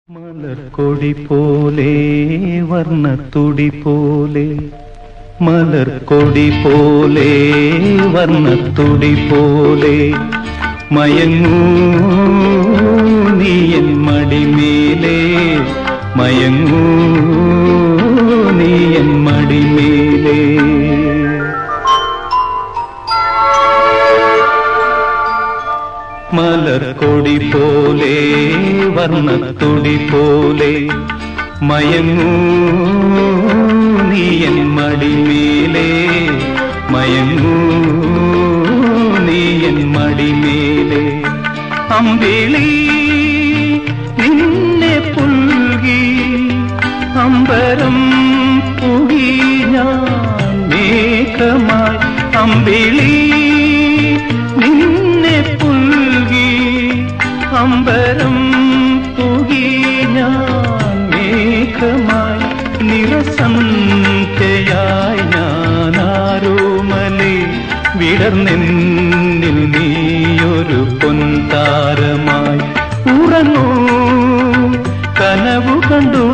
മലർക്കൊടി പോലെ വർണ്ണത്തുടി പോലെ മലർക്കൊടി പോലെ വർണ്ണത്തുടി പോലെ മയങ്ങൂ നീ എൻ മടിമേലേ മയങ്ങൂ നീ എൻ മടിമേലേ മലർക്കൊടി പോലെ വർണ്ണത്തുടി പോലെ മയങ്ങൂ നീ എൻ മടിമേലേ മയങ്ങൂ നീ എൻ മടിമേലേ അമ്പിളി നിന്നെ പുൽകി അമ്പരം പുകി ഞാൻ മേഘമായി അമ്പിളി നിന്നെ പുൽകി അമ്പരം പുകി ഞാൻ മേഘമായി നിറസന്ധ്യയായി ഞാനാരോമലേ വിടർന്നെന്നിൽ നീയൊരു പൊൻതാരമായി ഉറങ്ങൂ കനവു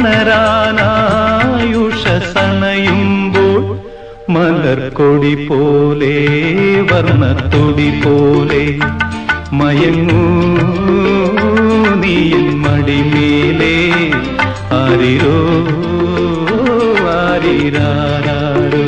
കണ്ടുണരാനായുഷസണയുമ്പോൾ മലർക്കൊടി പോലെ വർണ്ണത്തുടി പോലെ മയങ്ങൂ നീ എൻ മടിമേലേ ആരിരോ ആരിരാരാരോ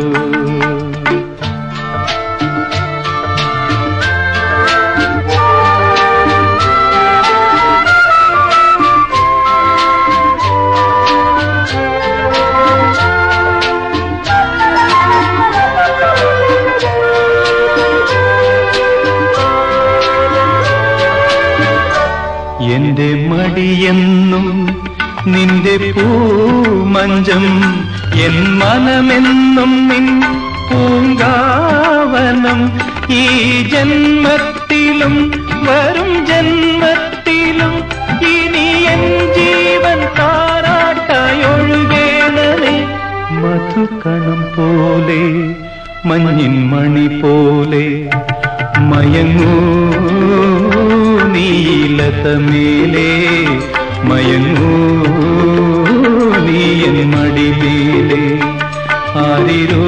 എന്റെ മടിയെന്നും നിന്റെ പൂമഞ്ചം എൻ മനമെന്നും നിൻ പൂങ്കാവനം ഈ ജന്മത്തിലും വരും ജന്മത്തിലും ഇനി എൻ ജീവൻ താരാട്ടായൊഴുകേണമേ മധുകണം പോലെ മഞ്ഞിൻ മണി പോലെ മയങ്ങൂ നീലതമേലേ മയങ്ങൂ നീ എൻ മടിമേലേ ആരിരോ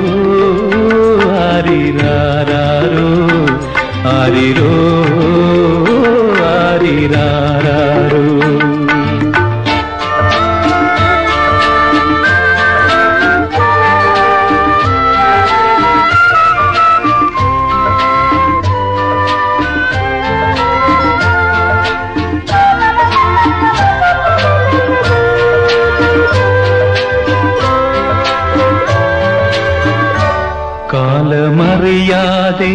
ആരിരാരാരോ ആരിരോ ആരിരാരാരോ കാലമറിയാതെ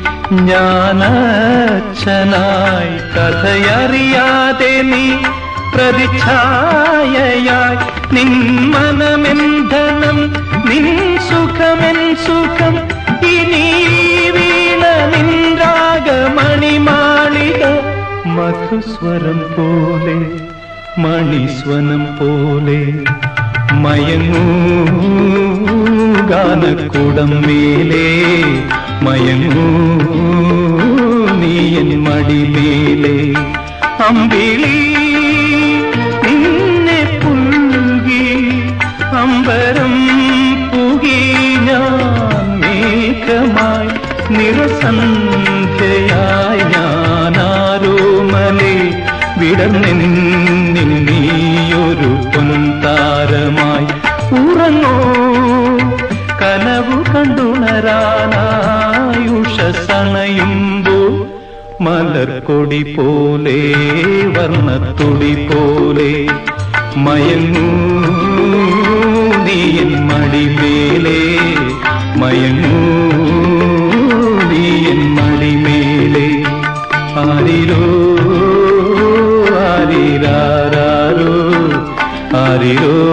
ഞാനച്ഛനായി കഥയറിയാതെ നീ പ്രതിച്ഛായയായി നിൻ മനമെൻ ധനം നിൻ സുഖമെൻ സുഖം ഇനി വീണ നിൻ രാഗമണിമാളിക മധുസ്വരം പോലെ മണിസ്വനം പോലെ മയങ്ങൂ ഗാനക്കുടം മേലേ മയങ്ങൂ നീ എൻ മടിമേലേ അമ്പിളി നിന്നെ പുൽകി അമ്പരം പുകി ഞാൻ മേഘമായി നിറസന്ധ്യയായി ഞാനാരോമലേ വിടർന്നെന്നിൽ നീയൊരു പൊൻതാരമായി ഉറങ്ങൂ കനവു കണ്ടുണരാനായുഷസണയുമ്പോൾ മലർക്കൊടി പോലെ വർണ്ണത്തുടി പോലെ മയങ്ങൂ നീ എൻ മടിമേലേ മയങ്ങൂ നീ എൻ മടിമേലേ ആരിരോ ആരിരാരാരോ ആരിരോ